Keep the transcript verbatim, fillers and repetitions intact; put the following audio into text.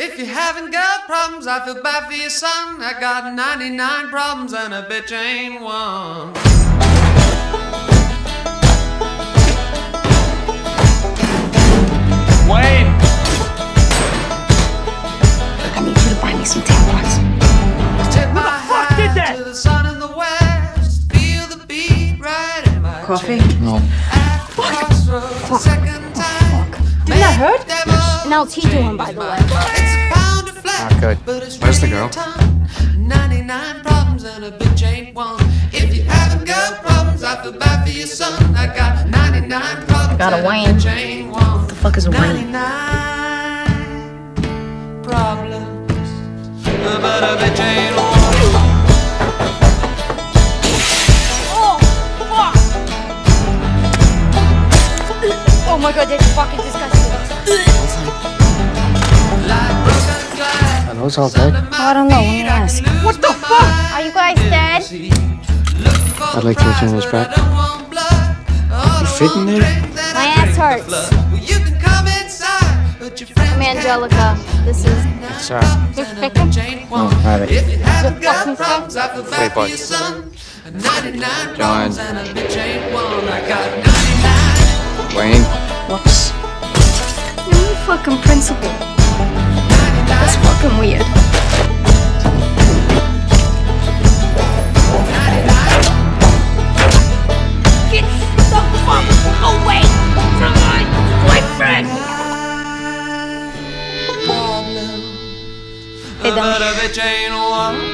If you haven't got problems, I feel bad for your son. I got ninety-nine problems and a bitch ain't one. Wayne! I need you to buy me some tampons. Tip my hat to the sun in the west. Feel the beat right in my Coffee? chest. No. At the crossroads the second time. Didn't that hurt? Devil And I'll teach you one, by the way. It's a pound of flesh, Not good. but it's Where's the really girl? a ton. ninety-nine problems and a bitch ain't one. If you haven't got problems, I feel bad for your son. I got ninety-nine problems Got a and Wayne. a bitch ain't one. What the fuck is a Wayne? ninety-nine problems, but a bitch ain't one. Oh my god, that's fucking disgusting. Like broken glass. Are those all dead? Oh, I don't know, let me ask. What the fuck? Are you guys dead? I'd like to return this back. You fit in there? My ass hurts. I'm Angelica. This is... It's, uh... Oh, have it. Wait, bud. John. Wayne. Whoops. You're my fucking principal. That's fucking weird. Get the fuck away from my boyfriend! Hey, dummy.